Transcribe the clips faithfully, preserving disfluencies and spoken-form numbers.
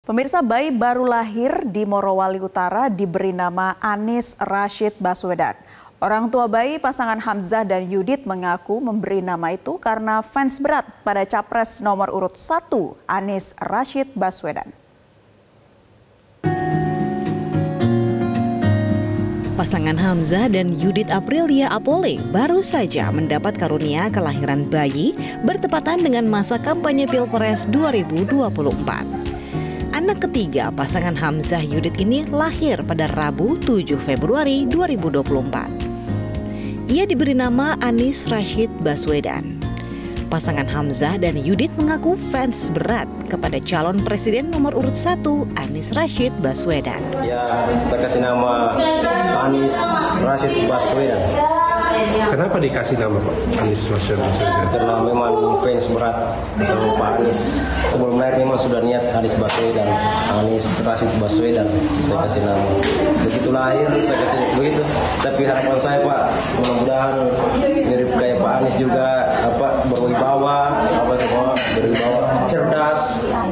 Pemirsa, bayi baru lahir di Morowali Utara diberi nama Anies Rashid Baswedan. Orang tua bayi pasangan Hamzah dan Yudit mengaku memberi nama itu karena fans berat pada capres nomor urut satu Anies Rashid Baswedan. Pasangan Hamzah dan Yudit Aprilia Apole baru saja mendapat karunia kelahiran bayi bertepatan dengan masa kampanye Pilpres dua ribu dua puluh empat. Anak ketiga pasangan Hamzah Yudit ini lahir pada Rabu tujuh Februari dua ribu dua puluh empat. Ia diberi nama Anies Rashid Baswedan. Pasangan Hamzah dan Yudit mengaku fans berat kepada calon presiden nomor urut satu Anies Rashid Baswedan. Ya, saya kasih nama Anies Rashid Baswedan. Kenapa dikasih nama Pak Anies Rashid Baswedan? Karena memang fans berat sama Pak Anies. Sebelum lahir memang sudah niat Anies Baswedan, Anies Rashid Baswedan. Saya kasih nama. Begitu lahir saya kasih begitu. Tapi harapan saya Pak, mudah-mudahan mirip kayak Pak Anies juga, apa berwibawa, apa semua berwibawa, cerdas.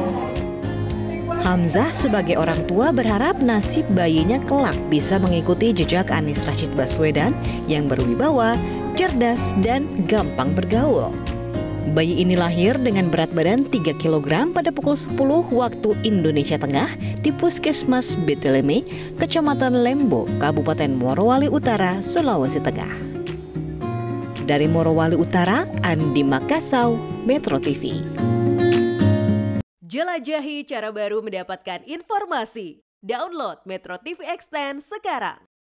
Hamzah sebagai orang tua berharap nasib bayinya kelak bisa mengikuti jejak Anies Rashid Baswedan yang berwibawa, cerdas, dan gampang bergaul. Bayi ini lahir dengan berat badan tiga kilogram pada pukul sepuluh waktu Indonesia Tengah di Puskesmas Beteleme, Kecamatan Lembo, Kabupaten Morowali Utara, Sulawesi Tengah. Dari Morowali Utara, Andi Makassau, Metro T V. Jelajahi cara baru mendapatkan informasi. Download Metro T V Extend sekarang.